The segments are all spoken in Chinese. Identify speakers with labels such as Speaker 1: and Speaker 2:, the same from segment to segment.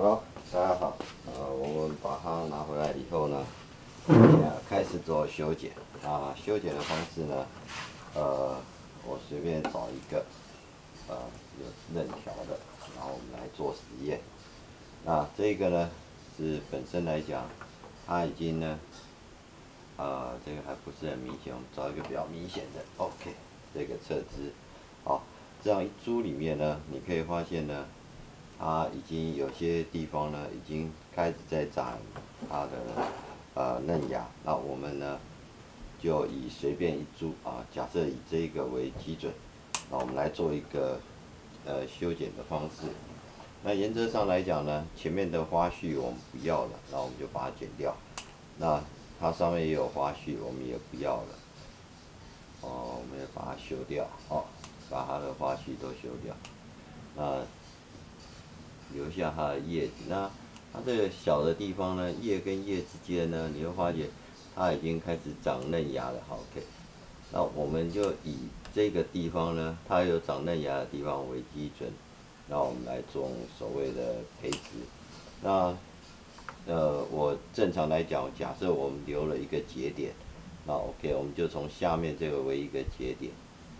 Speaker 1: 好了，大家好，我们把它拿回来以后呢，开始做修剪。修剪的方式呢，我随便找一个，有刃条的，然后我们来做实验。那这个呢，是本身来讲，它已经呢，这个还不是很明显，我们找一个比较明显的 ，OK， 这个侧枝，好，这样一株里面呢，你可以发现呢。它已经有些地方呢，已经开始在长它的嫩芽。那我们呢，就以随便一株假设以这个为基准，那我们来做一个修剪的方式。那原则上来讲呢，前面的花序我们不要了，那我们就把它剪掉。那它上面也有花序，我们也不要了。我们要把它修掉，把它的花序都修掉。那留下它的叶子，那它这个小的地方呢，叶跟叶之间呢，你会发现它已经开始长嫩芽了。OK， 那我们就以这个地方呢，它有长嫩芽的地方为基准，那我们来做所谓的培植。那我正常来讲，假设我们留了一个节点，那 OK， 我们就从下面这个为一个节点，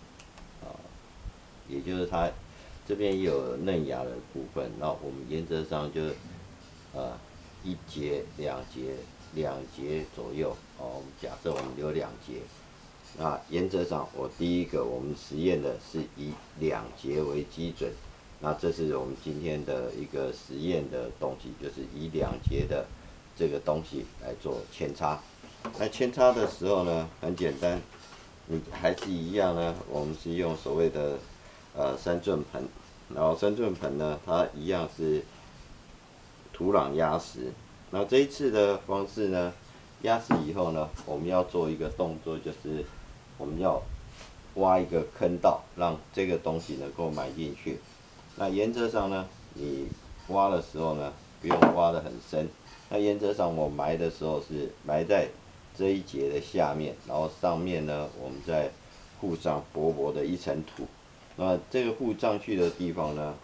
Speaker 1: 也就是它。这边也有嫩芽的部分，那我们原则上就一节、两节左右。我们假设我们留2节，那原则上我第一个我们实验的是以2节为基准，那这是我们今天的一个实验的东西，就是以2节的这个东西来做扦插。那扦插的时候呢，很简单，你还是一样呢，我们是用所谓的3寸盆，然后3寸盆呢，它一样是土壤压实。那这一次的方式呢，压实以后呢，我们要做一个动作，就是我们要挖一个坑道，让这个东西能够埋进去。那原则上呢，你挖的时候呢，不用挖得很深。那原则上我埋的时候是埋在这一节的下面，然后上面呢，我们再铺上薄薄的一层土。那这个铺上去的地方呢，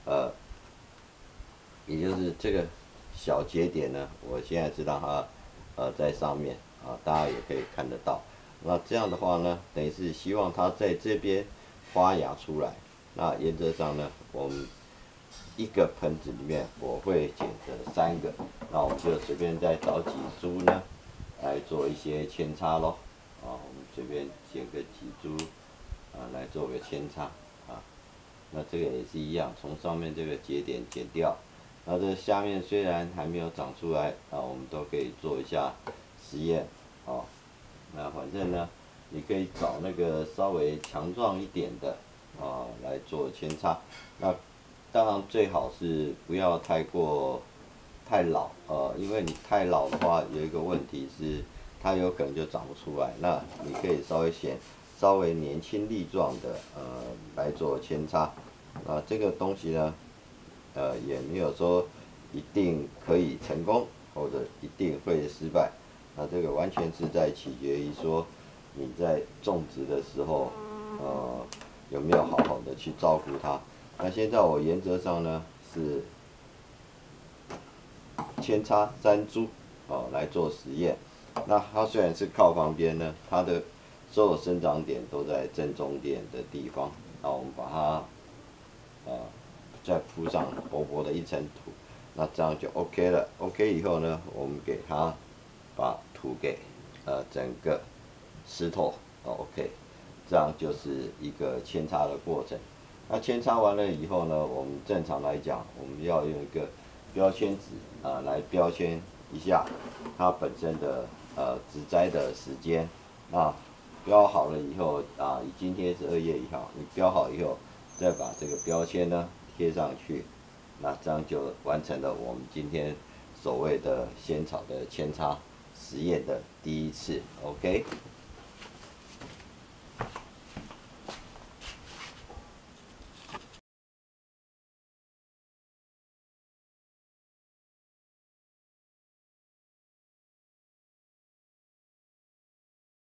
Speaker 1: 也就是这个小节点呢，我现在知道它在上面大家也可以看得到。那这样的话呢，等于是希望它在这边发芽出来。那原则上呢，我们一个盆子里面我会剪的3个，那我们就随便再找几株呢，来做一些扦插咯。我们随便剪个几株来做个扦插那这个也是一样，从上面这个节点剪掉。那这下面虽然还没有长出来，我们都可以做一下实验那反正呢，你可以找那个稍微强壮一点的来做扦插。那当然最好是不要太老因为你太老的话，有一个问题是它有可能就长不出来。那你可以稍微年轻力壮的来做扦插。这个东西呢，也没有说一定可以成功，或者一定会失败。那这个完全是在取决于说你在种植的时候，有没有好好的去照顾它。那现在我原则上呢是扦插3株来做实验。那它虽然是靠旁边呢，它的所有生长点都在正中点的地方。那我们把它再铺上薄薄的一层土，那这样就 OK 了。OK 以后呢，我们给它把土给整个湿透，OK， 这样就是一个扦插的过程。那扦插完了以后呢，我们正常来讲，我们要用一个标签纸来标签一下它本身的植栽的时间。那标好了以后今天是2月1号，你标好以后，再把这个标签呢贴上去，那这样就完成了我们今天所谓的仙草的扦插实验的第1次 ，OK。